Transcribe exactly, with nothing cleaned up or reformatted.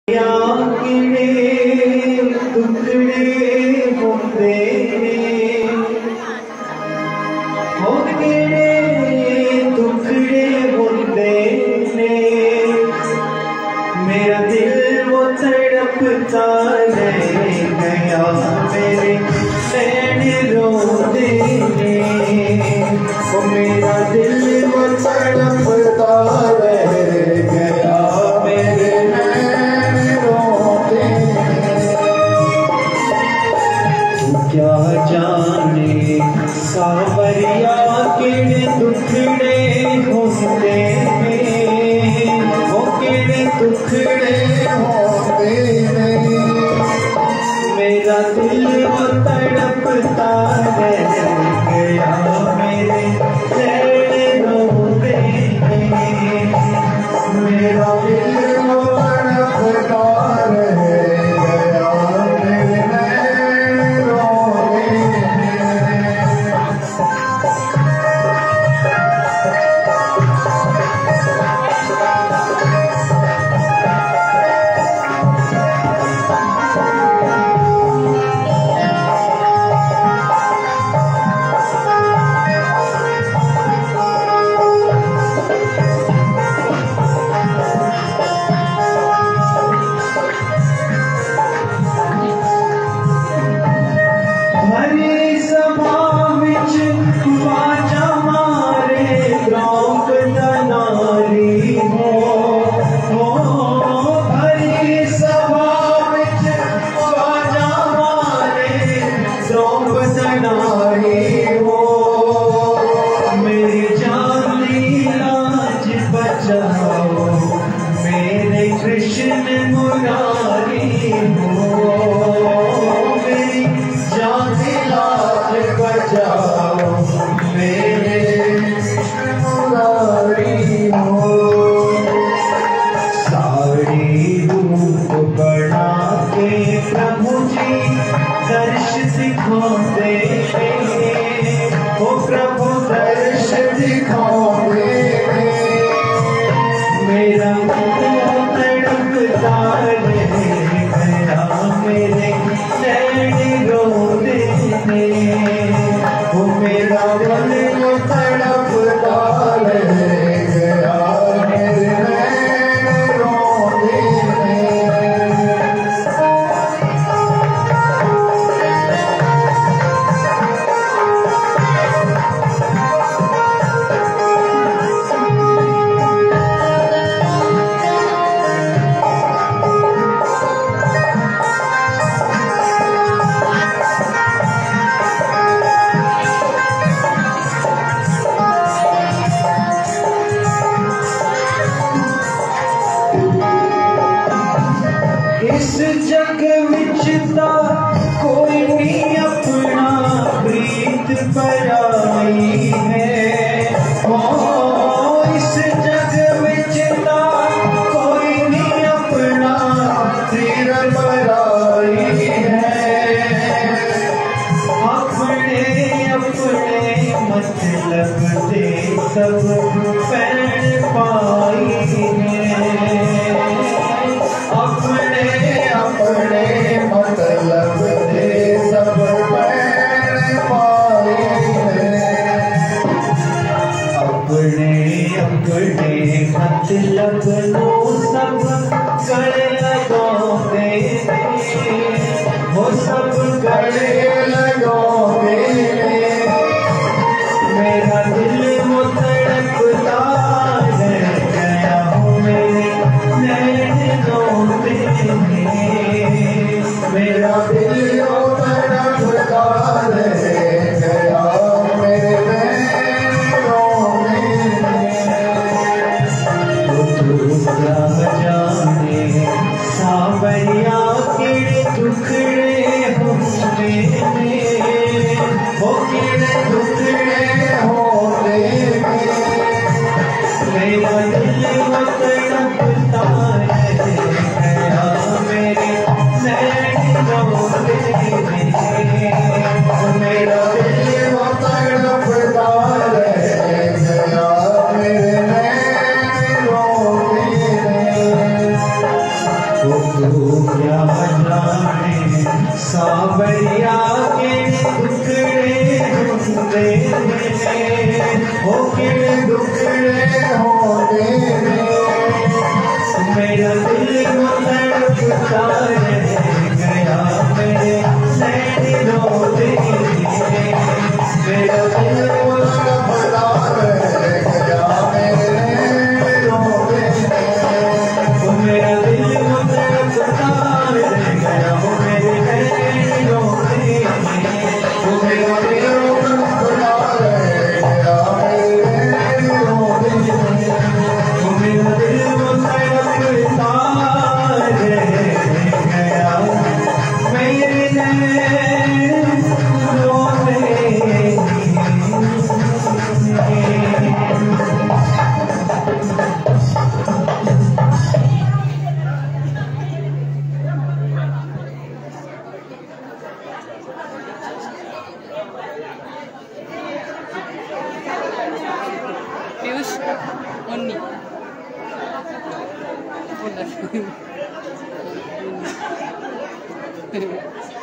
किड़े टुकड़े होते हो किड़े टुकड़े होते ने मेरा दिल वो तड़पता रह गया मेरे नैन रोते ने वो मेरा दिल वो तड़पता रह गया मेरे क्या जाने सावरिया किड़े टुकड़े होते हो किड़े टुकड़े होते मेरा दिल वो तड़पता रह गया मेरे नैन रोते मेरा दिल वो तड़पता रह गया मेरे मेरे कृष्ण मुरारी हो मेरी जान लाज बचाओ मेरे कृष्ण मुरारी हो सारी धूप बना के प्रभु जी दर्श दिखाते हो प्रभु दर्श दिखाते मेरा तड़पता रह गया मेरे नैन रोते वो मेरा दिल तड़पता रह गया मेरे नैन रोते इस जग विच तां कोई नहीं अपना प्रीत पराई है ओ इस जग विच तां कोई नहीं अपना प्रीत पराई है अपने अपने मतलब दे सब पैण पाई है अपने अपने मतलब दे सब पैण पाए अपने अपने मतलब नो सब गले लगाते वो सब गले लगाते मेरा दिल वो तड़पता रह गया मेरे नैन रोते मेरा दिल तड़पता रह गया मेरे नैन रोते तू क्या जाने सावरिया किड़े टुकड़े होते हो किड़े टुकड़े होते मेरा दिल वो तड़पता रह गया मेरे नैन रोते वो तू क्या जाने सावरिया के दुखड़े होते हो के दुखड़े होते मेरा दिल तड़पता रह गया मेरे नैन रोते मेरा दिल तड़पता रह गया मेरे रोते मेरा दिल तड़पता रह गया मेरे नैन रोते मेरा दिल तड़पता रह गया मेरे रोते मेरा दिल Pius Moni. Udah.